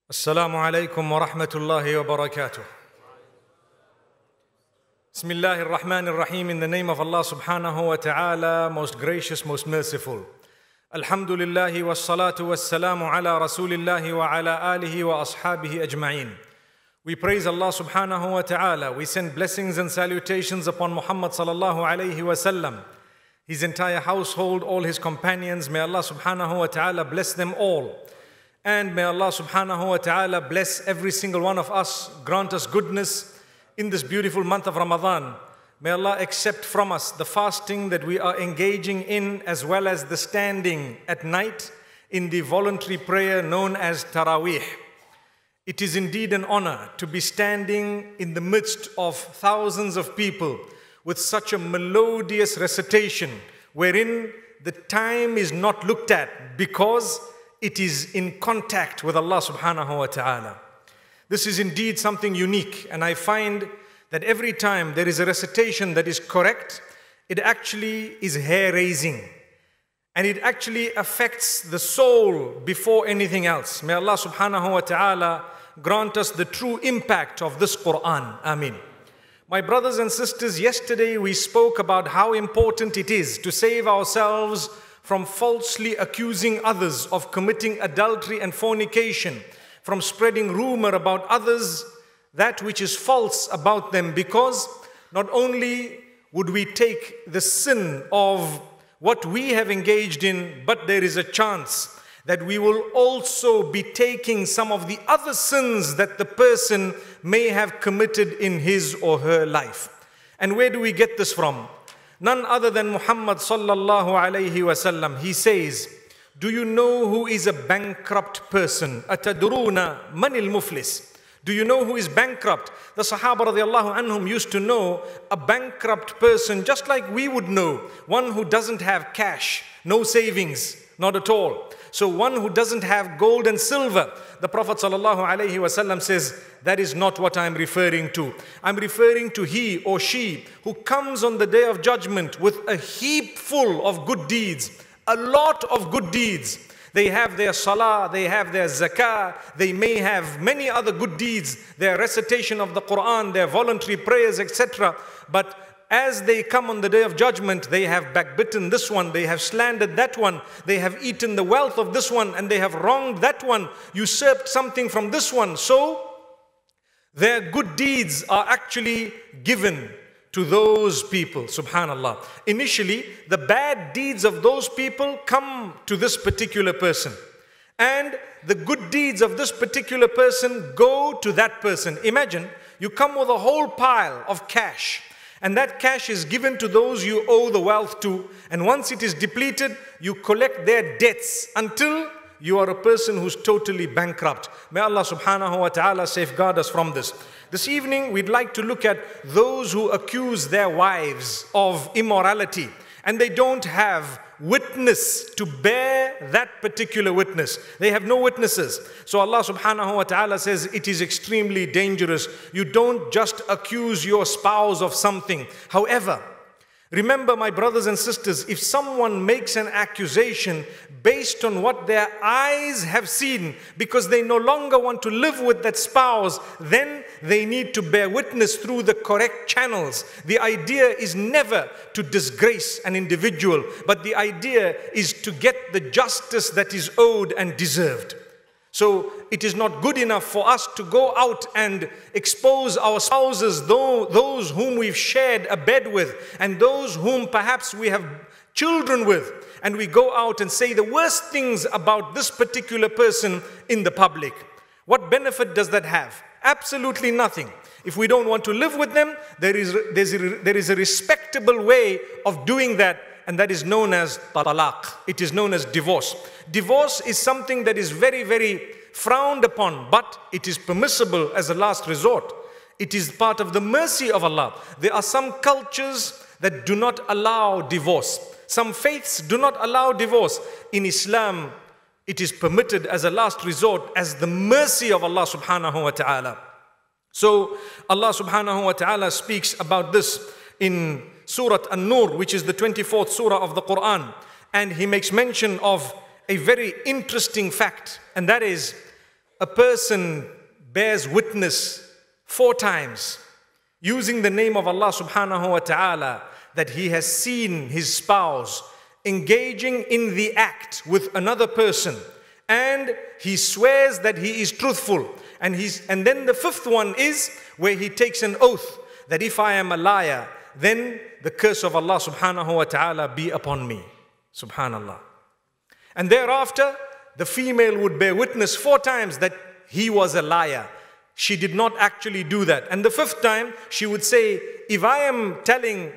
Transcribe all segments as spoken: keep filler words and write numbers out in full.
Assalamu alaikum wa rahmatullahi wa barakatuh. Bismillahir Rahmanir Rahim. In the name of Allah subhanahu wa ta'ala, most gracious, most merciful. Alhamdulillahi wa salatu wa salamu ala rasulillahi wa ala alihi wa ashabihi ajma'in. We praise Allah subhanahu wa ta'ala. We send blessings and salutations upon Muhammad sallallahu alayhi wa sallam, his entire household, all his companions. May Allah subhanahu wa ta'ala bless them all. And may Allah subhanahu wa ta'ala bless every single one of us, grant us goodness in this beautiful month of Ramadan. May Allah accept from us the fasting that we are engaging in, as well as the standing at night in the voluntary prayer known as Taraweeh. It is indeed an honor to be standing in the midst of thousands of people with such a melodious recitation, wherein the time is not looked at because it is in contact with Allah subhanahu wa ta'ala. This is indeed something unique, and I find that every time there is a recitation that is correct, it actually is hair-raising, and it actually affects the soul before anything else. May Allah subhanahu wa ta'ala grant us the true impact of this Quran. Ameen. My brothers and sisters, yesterday we spoke about how important it is to save ourselves from falsely accusing others of committing adultery and fornication, from spreading rumor about others, that which is false about them, because not only would we take the sin of what we have engaged in, but there is a chance that we will also be taking some of the other sins that the person may have committed in his or her life. And where do we get this from? None other than Muhammad sallallahu alayhi wasallam. He says, do you know who is a bankrupt person? Atadruna manil muflis. Do you know who is bankrupt? The Sahaba radiallahu anhum used to know a bankrupt person just like we would know. One who doesn't have cash, no savings, not at all. So one who doesn't have gold and silver. The Prophet sallallahu alaihi wasallam says, that is not what I'm referring to. I'm referring to he or she who comes on the day of judgment with a heap full of good deeds, a lot of good deeds. They have their salah, they have their zakah, they may have many other good deeds, their recitation of the Quran, their voluntary prayers, et cetera. But as they come on the day of judgment, they have backbitten this one, they have slandered that one, they have eaten the wealth of this one, and they have wronged that one, usurped something from this one. So their good deeds are actually given to those people, subhanallah. Initially, the bad deeds of those people come to this particular person, and the good deeds of this particular person go to that person. Imagine, you come with a whole pile of cash, and that cash is given to those you owe the wealth to, and once it is depleted, you collect their debts until you are a person who's totally bankrupt. May Allah subhanahu wa ta'ala safeguard us from this. This evening, we'd like to look at those who accuse their wives of immorality, and they don't have witness to bear that particular witness. They have no witnesses. So Allah subhanahu wa ta'ala says it is extremely dangerous. You don't just accuse your spouse of something. However, remember, my brothers and sisters, if someone makes an accusation based on what their eyes have seen, because they no longer want to live with that spouse, then they need to bear witness through the correct channels. The idea is never to disgrace an individual, but the idea is to get the justice that is owed and deserved. So it is not good enough for us to go out and expose our spouses, though those whom we've shared a bed with, and those whom perhaps we have children with, and we go out and say the worst things about this particular person in the public. What benefit does that have? Absolutely nothing. If we don't want to live with them, there is, there's a, there is a respectable way of doing that, and that is known as talaq. It is known as divorce. Divorce is something that is very, very frowned upon, but it is permissible as a last resort. It is part of the mercy of Allah. There are some cultures that do not allow divorce. Some faiths do not allow divorce. In Islam, it is permitted as a last resort, as the mercy of Allah subhanahu wa ta'ala. So Allah subhanahu wa ta'ala speaks about this in Surah An-Nur, which is the twenty-fourth surah of the Quran. And He makes mention of a very interesting fact, and that is a person bears witness four times using the name of Allah subhanahu wa ta'ala that he has seen his spouse engaging in the act with another person, and he swears that he is truthful, and he's and then the fifth one is where he takes an oath that if I am a liar, then the curse of Allah subhanahu wa ta'ala be upon me. Subhanallah. And thereafter, the female would bear witness four times that he was a liar. She did not actually do that. And the fifth time, she would say, if I am telling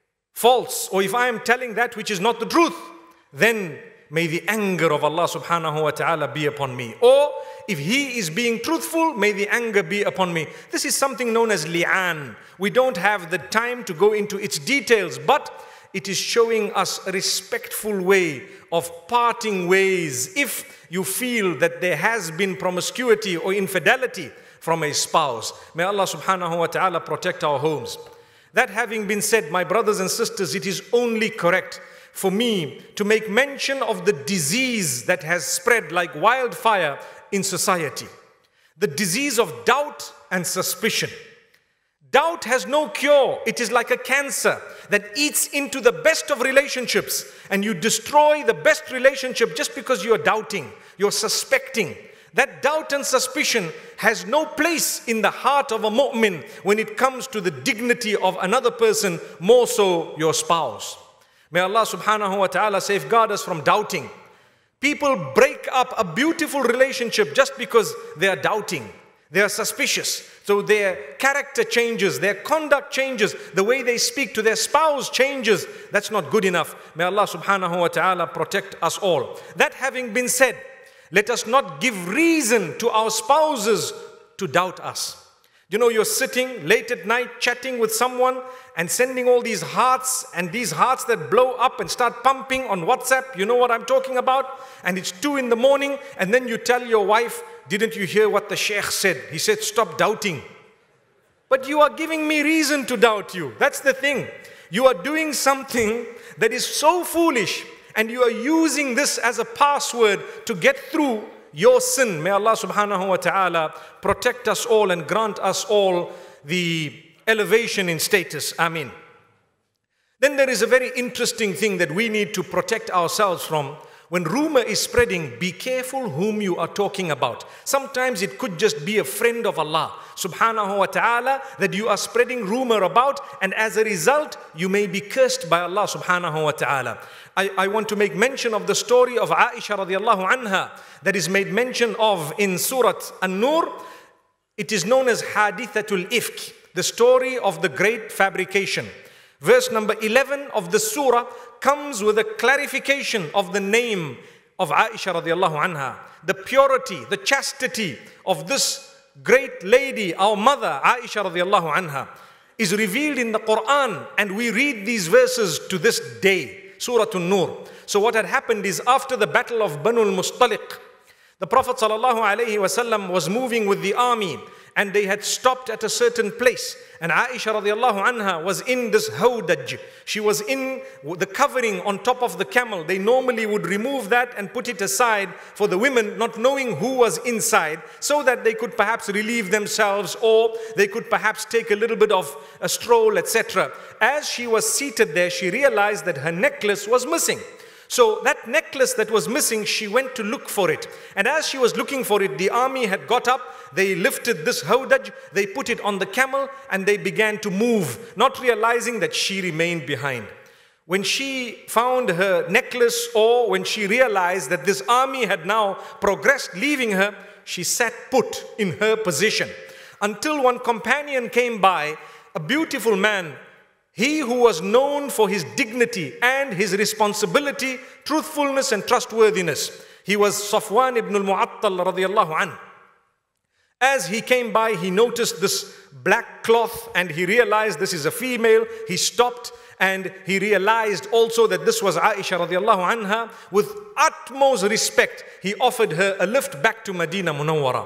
false, or if I am telling that which is not the truth, then may the anger of Allah subhanahu wa ta'ala be upon me. Or if he is being truthful, may the anger be upon me. This is something known as li'an. We don't have the time to go into its details, but it is showing us a respectful way of parting ways if you feel that there has been promiscuity or infidelity from a spouse. May Allah subhanahu wa ta'ala protect our homes. That having been said, my brothers and sisters, it is only correct for me to make mention of the disease that has spread like wildfire in society. The disease of doubt and suspicion. Doubt has no cure. It is like a cancer that eats into the best of relationships, and you destroy the best relationship just because you are doubting, you're suspecting. That doubt and suspicion has no place in the heart of a mu'min when it comes to the dignity of another person, more so your spouse. May Allah subhanahu wa ta'ala safeguard us from doubting. People break up a beautiful relationship just because they are doubting. They are suspicious. So their character changes, their conduct changes, the way they speak to their spouse changes. That's not good enough. May Allah subhanahu wa ta'ala protect us all. That having been said, let us not give reason to our spouses to doubt us. You know, you're sitting late at night chatting with someone and sending all these hearts, and these hearts that blow up and start pumping on WhatsApp. You know what I'm talking about? And it's two in the morning, and then you tell your wife, didn't you hear what the sheikh said? He said, stop doubting. But you are giving me reason to doubt you. That's the thing. You are doing something that is so foolish, and you are using this as a password to get through your sin. May Allah subhanahu wa ta'ala protect us all and grant us all the elevation in status. Ameen. Then there is a very interesting thing that we need to protect ourselves from. When rumor is spreading, be careful whom you are talking about. Sometimes it could just be a friend of Allah subhanahu wa ta'ala that you are spreading rumor about, and as a result, you may be cursed by Allah subhanahu wa ta'ala. I, I want to make mention of the story of Aisha radiallahu anha that is made mention of in Surah An-Nur. It is known as Hadithatul Ifk, the story of the great fabrication. Verse number eleven of the surah comes with a clarification of the name of Aisha radiallahu anha. The purity, the chastity of this great lady, our mother Aisha radiallahu anha, is revealed in the Quran, and we read these verses to this day. Surah An-Nur. So what had happened is, after the battle of Banu al-Mustaliq, the Prophet sallallahu alaihi wasallam was moving with the army, and they had stopped at a certain place. And Aisha radiallahu anha was in this hawdaj. She was in the covering on top of the camel. They normally would remove that and put it aside for the women, not knowing who was inside, so that they could perhaps relieve themselves, or they could perhaps take a little bit of a stroll, et cetera. As she was seated there, she realized that her necklace was missing. So that necklace that was missing, she went to look for it. And as she was looking for it, the army had got up, they lifted this hawdaj, they put it on the camel, and they began to move, not realizing that she remained behind. When she found her necklace, or when she realized that this army had now progressed, leaving her, she sat put in her position. Until one companion came by, a beautiful man, he who was known for his dignity and his responsibility, truthfulness and trustworthiness. He was Safwan ibn al-Mu'attal radiyallahu anhu. As he came by, he noticed this black cloth and he realized this is a female. He stopped and he realized also that this was Aisha radiallahu anha. With utmost respect, he offered her a lift back to Medina Munawwara.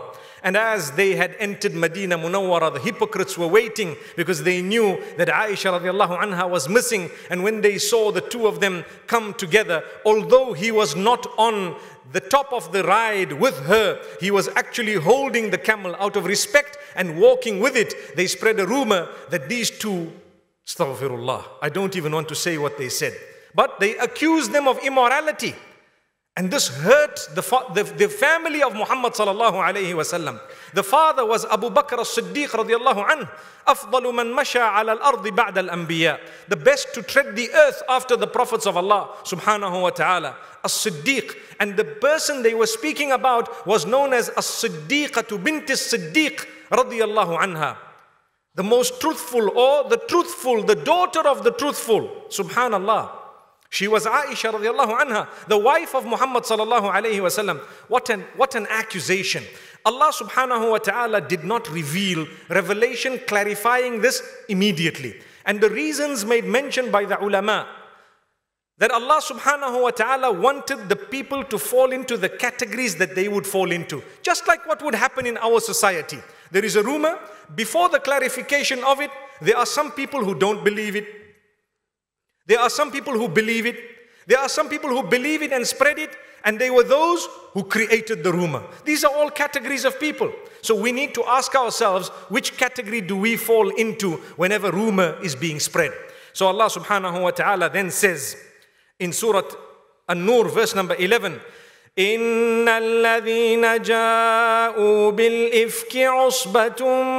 And as they had entered Medina Munawwara, the hypocrites were waiting because they knew that Aisha radiallahu anha was missing. And when they saw the two of them come together, although he was not on the top of the ride with her, he was actually holding the camel out of respect and walking with it. They spread a rumor that these two, astaghfirullah, I don't even want to say what they said, but they accused them of immorality. And this hurt the, the, the family of Muhammad sallallahu alayhi wasallam. The father was Abu Bakr as-Siddiq radiallahu anhu. أفضل من مشى على الأرض بعد الأنبياء. The best to tread the earth after the prophets of Allah subhanahu wa ta'ala. As-Siddiq. And the person they were speaking about was known as As-Siddiqatu bint as-Siddiq radiallahu anha. The most truthful, or the truthful, the daughter of the truthful. Subhanallah. She was Aisha radiallahu anha, the wife of Muhammad sallallahu alayhi wasallam. What an, what an accusation. Allah subhanahu wa ta'ala did not reveal revelation clarifying this immediately. And the reasons made mention by the ulama, that Allah subhanahu wa ta'ala wanted the people to fall into the categories that they would fall into. Just like what would happen in our society. There is a rumor, before the clarification of it, there are some people who don't believe it. There are some people who believe it. There are some people who believe it and spread it. And they were those who created the rumor. These are all categories of people. So we need to ask ourselves, which category do we fall into whenever rumor is being spread? So Allah subhanahu wa ta'ala then says in Surah An-Nur verse number eleven, إن الذين جاءوا بالإفك عصبة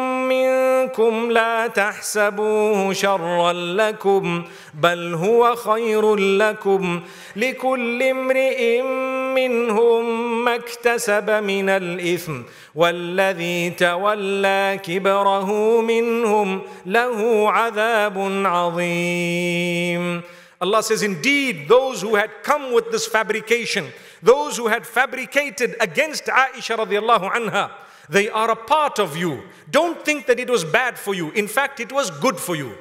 منكم لا تحسبوه شرا لكم بل هو خير لكم لكل امرئ منهم ما اكتسب من الإثم والذي تولى كبره منهم له عذاب عظيم. Allah says, indeed, those who had come with this fabrication, those who had fabricated against Aisha radiallahu anha, they are a part of you. Don't think that it was bad for you. In fact, it was good for you.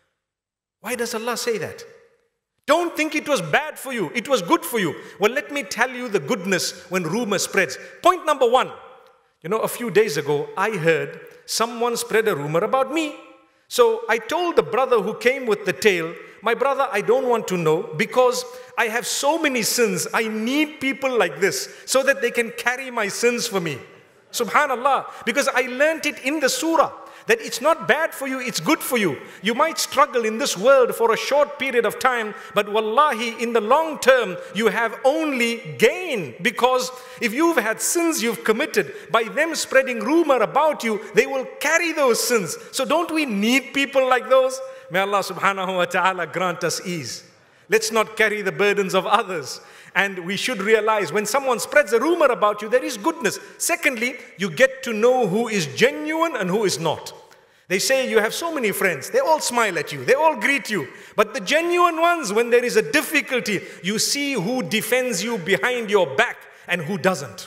Why does Allah say that? Don't think it was bad for you. It was good for you. Well, let me tell you the goodness when rumor spreads. Point number one. You know, a few days ago, I heard someone spread a rumor about me. So I told the brother who came with the tale, my brother, I don't want to know because I have so many sins. I need people like this so that they can carry my sins for me. Subhanallah. Because I learned it in the surah that it's not bad for you, it's good for you. You might struggle in this world for a short period of time, but wallahi, in the long term, you have only gain. Because if you've had sins you've committed, by them spreading rumor about you, they will carry those sins. So don't we need people like those? May Allah subhanahu wa ta'ala grant us ease. Let's not carry the burdens of others. And we should realize when someone spreads a rumor about you, there is goodness. Secondly, you get to know who is genuine and who is not. They say you have so many friends. They all smile at you. They all greet you. But the genuine ones, when there is a difficulty, you see who defends you behind your back and who doesn't.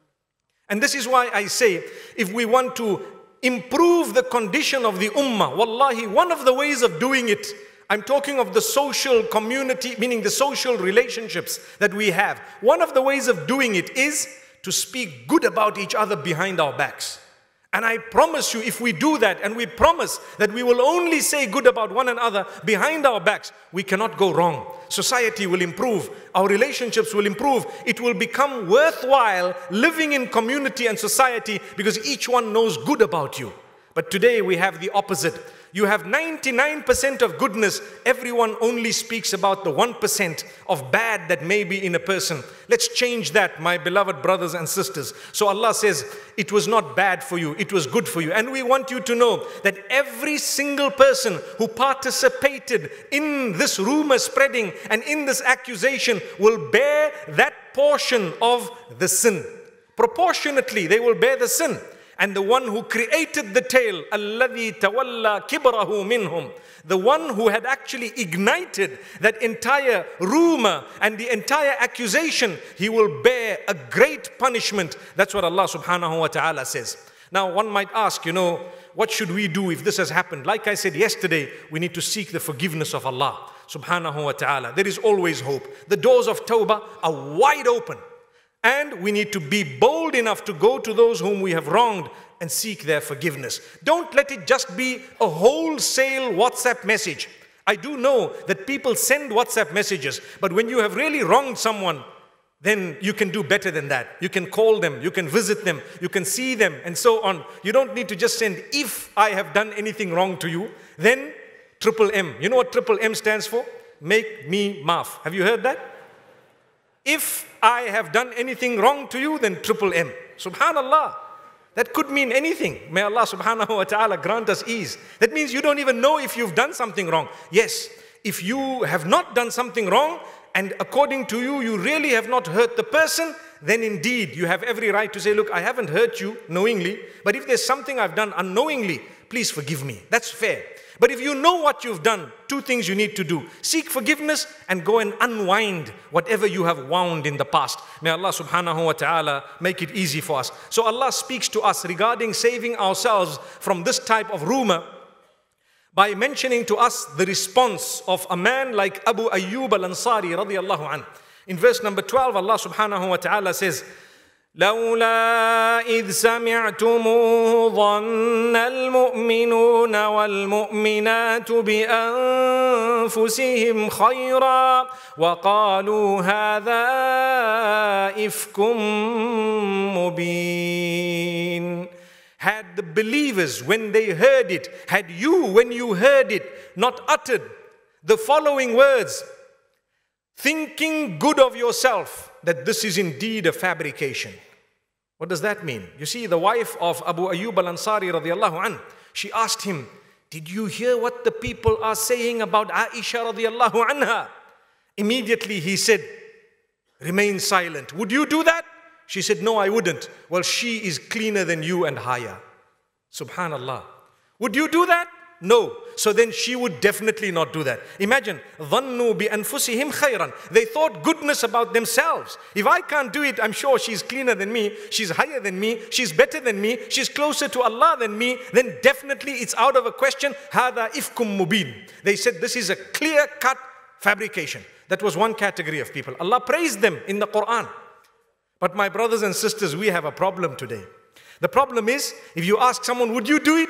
And this is why I say, if we want to improve the condition of the ummah, wallahi, one of the ways of doing it, I'm talking of the social community, meaning the social relationships that we have. One of the ways of doing it is to speak good about each other behind our backs. And I promise you, if we do that, and we promise that we will only say good about one another behind our backs, we cannot go wrong. Society will improve. Our relationships will improve. It will become worthwhile living in community and society because each one knows good about you. But today we have the opposite. You have ninety-nine percent of goodness. Everyone only speaks about the one percent of bad that may be in a person. Let's change that, my beloved brothers and sisters. So Allah says, it was not bad for you, it was good for you. And we want you to know that every single person who participated in this rumor spreading and in this accusation will bear that portion of the sin. Proportionately, they will bear the sin. And the one who created the tale, الَّذِي تَوَلَّى كِبْرَهُ مِنْهُمْ, the one who had actually ignited that entire rumor and the entire accusation, he will bear a great punishment. That's what Allah subhanahu wa ta'ala says. Now one might ask, you know, what should we do if this has happened? Like I said yesterday, we need to seek the forgiveness of Allah subhanahu wa ta'ala. There is always hope. The doors of tawbah are wide open. And we need to be bold enough to go to those whom we have wronged and seek their forgiveness. Don't let it just be a wholesale WhatsApp message. I do know that people send WhatsApp messages, but when you have really wronged someone, then you can do better than that. You can call them, you can visit them, you can see them, and so on. You don't need to just send, if I have done anything wrong to you, then triple M. You know what triple M stands for? Make me maaf. Have you heard that? If I have done anything wrong to you, then triple M. Subhanallah. That could mean anything. May Allah subhanahu wa ta'ala grant us ease. That means you don't even know if you've done something wrong. Yes, if you have not done something wrong, and according to you, you really have not hurt the person, then indeed you have every right to say, look, I haven't hurt you knowingly, but if there's something I've done unknowingly, please forgive me. That's fair. But if you know what you've done, two things you need to do. Seek forgiveness and go and unwind whatever you have wound in the past. May Allah subhanahu wa ta'ala make it easy for us. So Allah speaks to us regarding saving ourselves from this type of rumor by mentioning to us the response of a man like Abu Ayyub al-Ansari radiyallahu anhu. In verse number twelve, Allah subhanahu wa ta'ala says, لولا إذ سمعتموه ظن المؤمنون والمؤمنات بأنفسهم خيرا وقالوا هذا إفك مبين. Had the believers, when they heard it, had you, when you heard it, not uttered the following words, thinking good of yourself, that this is indeed a fabrication. What does that mean? You see, the wife of Abu Ayyub al-Ansari radiyallahu anhu, she asked him, did you hear what the people are saying about Aisha radiyallahu anha? Immediately he said, remain silent. Would you do that? She said, no, I wouldn't. Well, she is cleaner than you and higher. Subhanallah. Would you do that? No. So then she would definitely not do that. Imagine, ظَنُّوا بِأَنفُسِهِمْ خَيْرًا. They thought goodness about themselves. If I can't do it, I'm sure she's cleaner than me, she's higher than me, she's better than me, she's closer to Allah than me, then definitely it's out of a question. هَذَا إِفْكُمْ مُبِينٌ. They said this is a clear-cut fabrication. That was one category of people. Allah praised them in the Quran. But my brothers and sisters, we have a problem today. The problem is, if you ask someone, would you do it?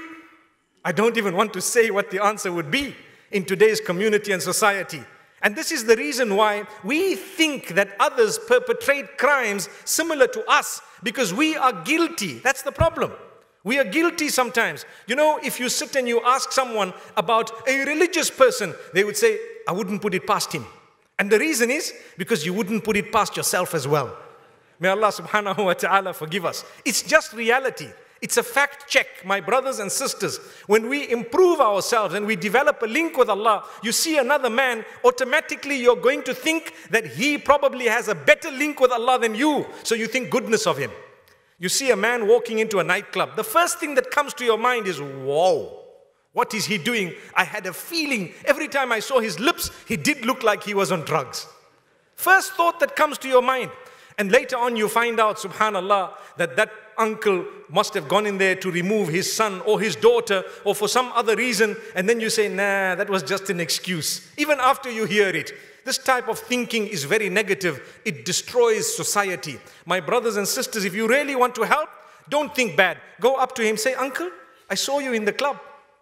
I don't even want to say what the answer would be in today's community and society. And this is the reason why we think that others perpetrate crimes similar to us, because we are guilty. That's the problem. We are guilty sometimes. You know, if you sit and you ask someone about a religious person, they would say, I wouldn't put it past him. And the reason is because you wouldn't put it past yourself as well. May Allah subhanahu wa ta'ala forgive us. It's just reality. It's a fact check, my brothers and sisters. When we improve ourselves and we develop a link with Allah, you see another man, automatically you're going to think that he probably has a better link with Allah than you. So you think goodness of him. You see a man walking into a nightclub. The first thing that comes to your mind is, whoa, what is he doing? I had a feeling every time I saw his lips, he did look like he was on drugs. First thought that comes to your mind. And later on you find out, subhanallah, that that uncle must have gone in there to remove his son or his daughter or for some other reason. And then you say, nah, that was just an excuse. Even after you hear it. This type of thinking is very negative. It destroys society. My brothers and sisters, if you really want to help, don't think bad. Go up to him, say, uncle, I saw you in the club.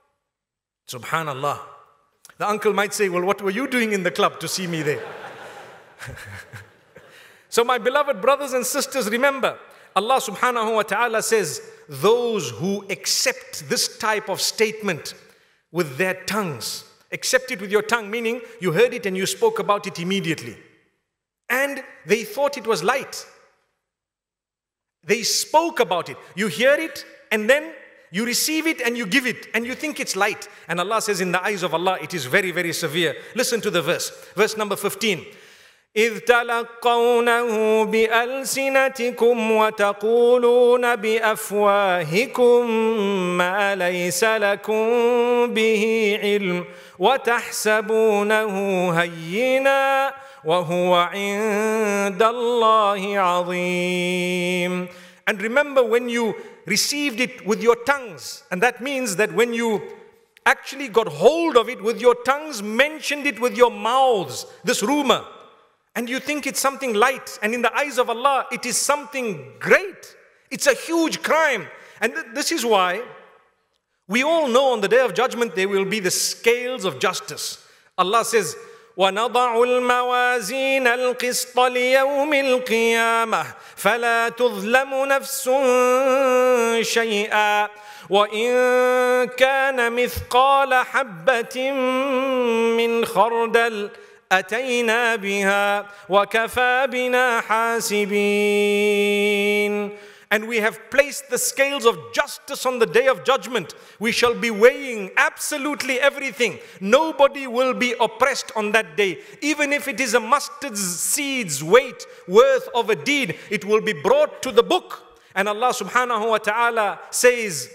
Subhanallah. The uncle might say, well, what were you doing in the club to see me there? So my beloved brothers and sisters, remember, Allah subhanahu wa ta'ala says, those who accept this type of statement with their tongues, accept it with your tongue, meaning you heard it and you spoke about it immediately. And they thought it was light. They spoke about it. You hear it and then you receive it and you give it and you think it's light. And Allah says in the eyes of Allah, it is very, very severe. Listen to the verse. Verse number fifteen. إذ تلقونه بألسنتكم وتقولون بأفواهكم ما ليس لكم به علم وتحسبونه هينا وهو عند الله عظيم. And remember when you received it with your tongues, and that means that when you actually got hold of it with your tongues, mentioned it with your mouths, this rumor, and you think it's something light, and in the eyes of Allah, it is something great. It's a huge crime. And th this is why we all know on the Day of Judgment there will be the scales of justice. Allah says, وَنَضَعُ الْمَوَازِينَ الْقِسْطَ لِيَوْمِ الْقِيَامَةِ فَلَا تُظْلَمُ نَفْسٌ شَيْئًا وَإِن كَانَ مِثْقَالَ حَبَّةٍ مِّنْ خَرْدَلٍ أَتَيْنَا بِهَا وَكَفَى بِنَا حَاسِبِينَ. And we have placed the scales of justice on the Day of Judgment. We shall be weighing absolutely everything. Nobody will be oppressed on that day. Even if it is a mustard seed's weight worth of a deed, it will be brought to the book. And Allah subhanahu wa ta'ala says,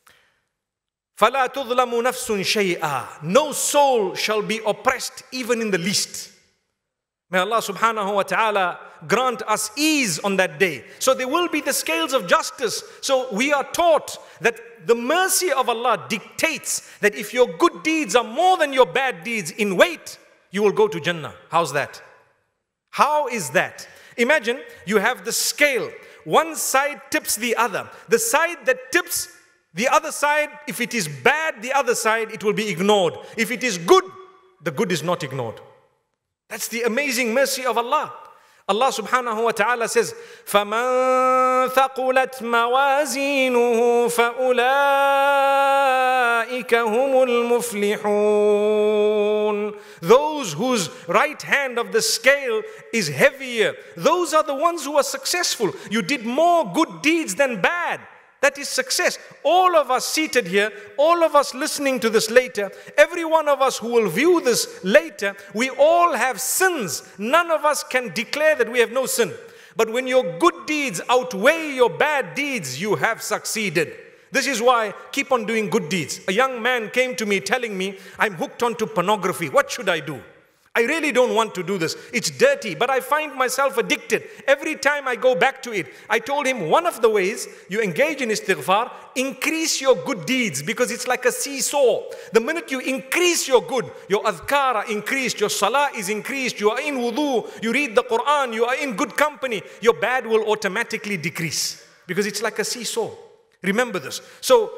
فَلَا تُظْلَمُ نَفْسٌ شَيْئًا. No soul shall be oppressed even in the least. May Allah subhanahu wa ta'ala grant us ease on that day. So there will be the scales of justice. So we are taught that the mercy of Allah dictates that if your good deeds are more than your bad deeds in weight, you will go to Jannah. How's that? How is that? Imagine you have the scale. One side tips the other. The side that tips the other side, if it is bad, the other side, it will be ignored. If it is good, the good is not ignored. That's the amazing mercy of Allah. Allah subhanahu wa ta'ala says, فَمَنْ ثَقُلَتْ مَوَازِينُهُ فَأُولَٰئِكَ هُمُ الْمُفْلِحُونَ. Those whose right hand of the scale is heavier, those are the ones who are successful. You did more good deeds than bad. That is success. All of us seated here, all of us listening to this later, every one of us who will view this later, we all have sins. None of us can declare that we have no sin. But when your good deeds outweigh your bad deeds, you have succeeded. This is why keep on doing good deeds. A young man came to me telling me, I'm hooked onto pornography. What should I do? I really don't want to do this. It's dirty, but I find myself addicted. Every time I go back to it, I told him one of the ways you engage in istighfar, increase your good deeds, because it's like a seesaw. The minute you increase your good, your adhkar are increased, your salah is increased, you are in wudu, you read the Quran, you are in good company, your bad will automatically decrease, because it's like a seesaw. Remember this. So,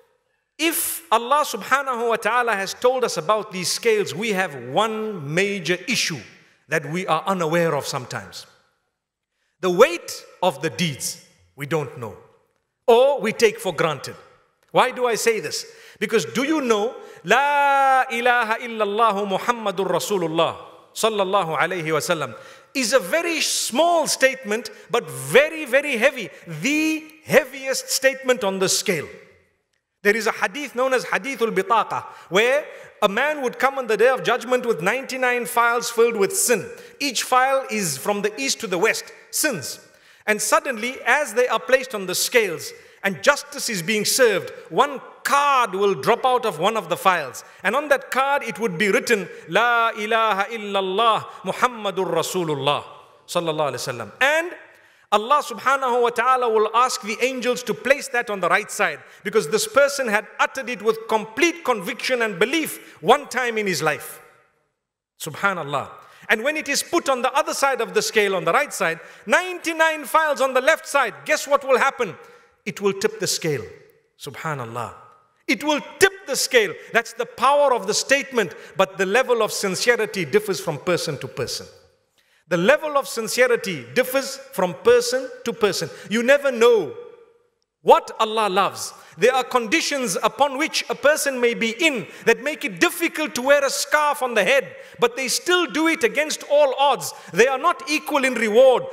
if Allah subhanahu wa ta'ala has told us about these scales, we have one major issue that we are unaware of sometimes. The weight of the deeds, we don't know. Or we take for granted. Why do I say this? Because do you know, La ilaha illallah Muhammadur Rasulullah sallallahu alayhi wa sallam is a very small statement, but very, very heavy. The heaviest statement on the scale. There is a hadith known as Hadithul Bitaqa, where a man would come on the Day of Judgment with ninety-nine files filled with sin. Each file is from the east to the west, sins. And suddenly, as they are placed on the scales and justice is being served, one card will drop out of one of the files. And on that card, it would be written, La ilaha illallah Muhammadur Rasulullah sallallahu alaihi wasallam. And Allah subhanahu wa ta'ala will ask the angels to place that on the right side, because this person had uttered it with complete conviction and belief one time in his life. Subhanallah. And when it is put on the other side of the scale, on the right side, ninety-nine files on the left side, guess what will happen? It will tip the scale. Subhanallah. It will tip the scale. That's the power of the statement, but the level of sincerity differs from person to person. The level of sincerity differs from person to person. You never know what Allah loves. There are conditions upon which a person may be in that make it difficult to wear a scarf on the head, but they still do it against all odds. They are not equal in reward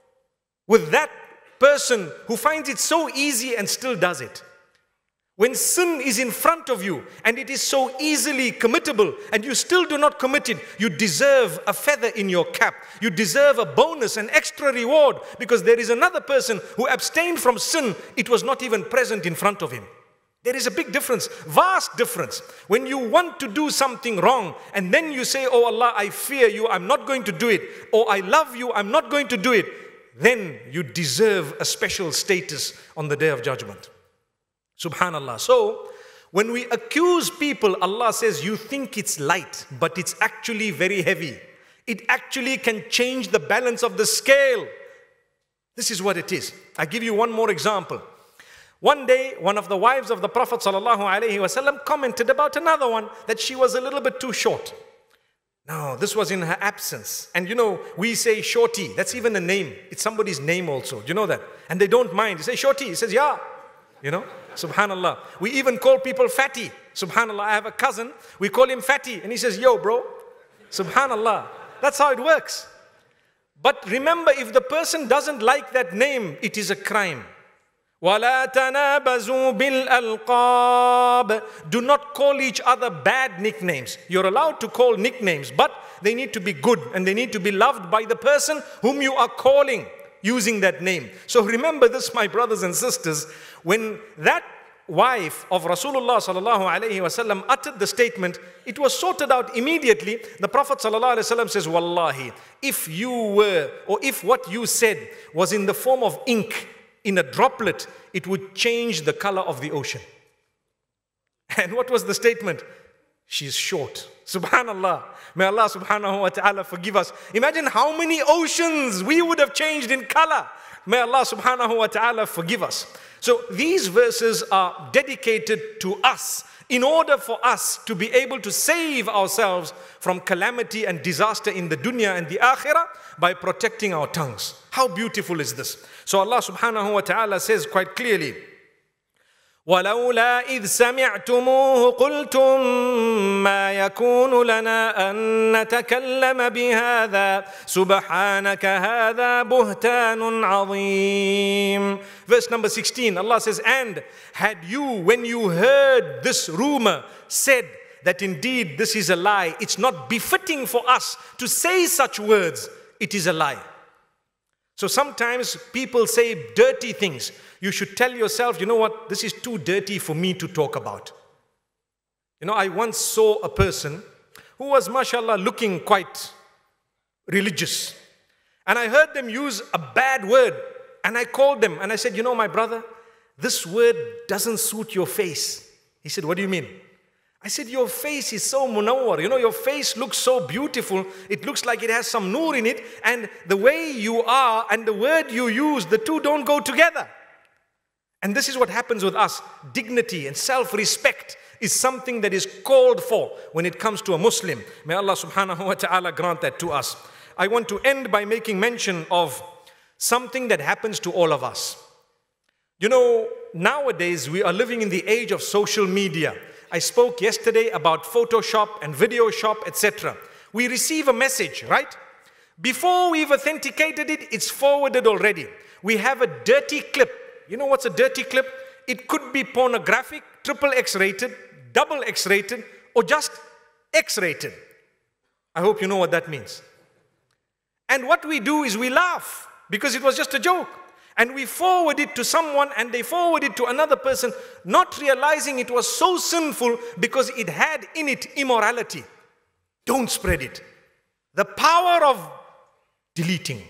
with that person who finds it so easy and still does it. When sin is in front of you and it is so easily committable and you still do not commit it, you deserve a feather in your cap. You deserve a bonus, an extra reward, because there is another person who abstained from sin. It was not even present in front of him. There is a big difference, vast difference. When you want to do something wrong and then you say, oh Allah, I fear you, I'm not going to do it. Or I love you, I'm not going to do it. Then you deserve a special status on the Day of Judgment. Subhanallah. So, when we accuse people, Allah says, you think it's light, but it's actually very heavy. It actually can change the balance of the scale. This is what it is. I give you one more example. One day, one of the wives of the Prophet ﷺ commented about another one, that she was a little bit too short. Now, this was in her absence. And you know, we say shorty. That's even a name. It's somebody's name also. Do you know that? And they don't mind. You say shorty. He says, yeah. You know, subhanallah. We even call people fatty. Subhanallah. I have a cousin. We call him fatty. And he says, yo, bro. Subhanallah. That's how it works. But remember, if the person doesn't like that name, it is a crime. وَلَا تَنَابَزُوا بِالْأَلْقَابِ. Do not call each other bad nicknames. You're allowed to call nicknames, but they need to be good and they need to be loved by the person whom you are calling using that name. So remember this, my brothers and sisters, when that wife of Rasulullah sallallahu alaihi wasallam uttered the statement, it was sorted out immediately. The Prophet sallallahu alaihi wasallam says, Wallahi, if you were, or if what you said was in the form of ink, in a droplet, it would change the color of the ocean. And what was the statement? She's short. Subhanallah. May Allah subhanahu wa ta'ala forgive us. Imagine how many oceans we would have changed in color. May Allah subhanahu wa ta'ala forgive us. So these verses are dedicated to us in order for us to be able to save ourselves from calamity and disaster in the dunya and the akhirah by protecting our tongues. How beautiful is this? So Allah subhanahu wa ta'ala says quite clearly, وَلَوْلَا إِذْ سَمِعْتُمُوهُ قُلْتُمْ مَا يَكُونُ لَنَا أَن نَّتَكَلَّمَ بِهَذَا سُبْحَانَكَ هَذَا بُهْتَانٌ عَظِيمٌ. Verse number sixteen, Allah says, and had you, when you heard this rumor, said that indeed this is a lie, it's not befitting for us to say such words, it is a lie. So sometimes people say dirty things. You should tell yourself, you know what, this is too dirty for me to talk about. You know, I once saw a person who was, mashallah, looking quite religious. And I heard them use a bad word. And I called them and I said, you know, my brother, this word doesn't suit your face. He said, what do you mean? I said, your face is so munawwar. You know, your face looks so beautiful. It looks like it has some nur in it. And the way you are and the word you use, the two don't go together. And this is what happens with us. Dignity and self-respect is something that is called for when it comes to a Muslim. May Allah subhanahu wa ta'ala grant that to us. I want to end by making mention of something that happens to all of us. You know, nowadays we are living in the age of social media. I spoke yesterday about Photoshop and Videoshop, et cetera. We receive a message, right? Before we've authenticated it, it's forwarded already. We have a dirty clip. You know what's a dirty clip? It could be pornographic, triple X rated, double X rated, or just X rated. I hope you know what that means. And what we do is we laugh because it was just a joke. And we forward it to someone and they forward it to another person, not realizing it was so sinful because it had in it immorality. Don't spread it. The power of deleting.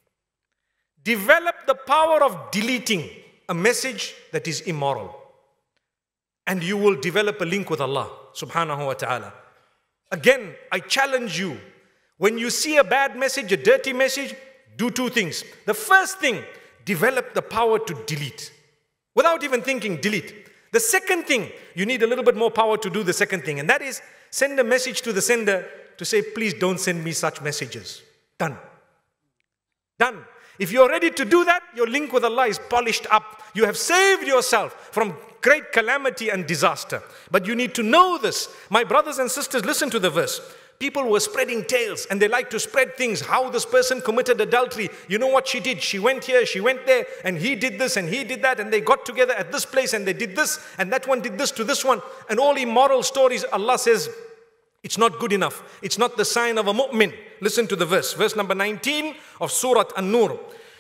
Develop the power of deleting a message that is immoral. And you will develop a link with Allah subhanahu wa ta'ala. Again, I challenge you. When you see a bad message, a dirty message, do two things. The first thing, develop the power to delete. Without even thinking, delete. The second thing, you need a little bit more power to do the second thing. And that is, send a message to the sender to say, please don't send me such messages. Done. Done. If you're ready to do that, your link with Allah is polished up. You have saved yourself from great calamity and disaster. But you need to know this. My brothers and sisters, listen to the verse. People were spreading tales and they like to spread things. How this person committed adultery. You know what she did? She went here, she went there, and he did this and he did that, and they got together at this place and they did this, and that one did this to this one. And all immoral stories. Allah says, it's not good enough. It's not the sign of a mu'min. Listen to the verse. Verse number nineteen of Surah An-Nur.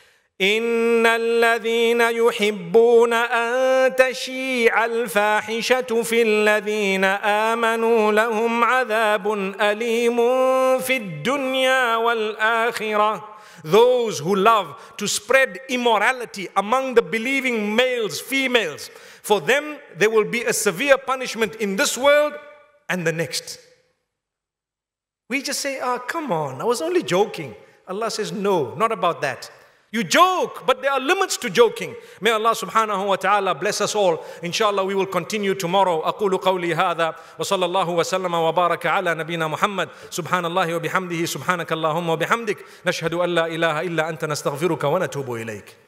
إن الذين يحبون أن تشيع الفاحشة في الذين آمنوا لهم عذاب أليم في الدنيا والآخرة. Those who love to spread immorality among the believing males, females, for them there will be a severe punishment in this world and the next. We just say, ah, come on, I was only joking. Allah says, no, not about that. You joke, but there are limits to joking. May Allah subhanahu wa ta'ala bless us all. Inshallah, we will continue tomorrow. أقول قولي هذا وصلى الله وسلم وبارك على نبينا محمد سبحان الله وبحمده سبحانك اللهم وبحمدك نشهد أن لا إله إلا أنت نستغفرك ونتوب إليك.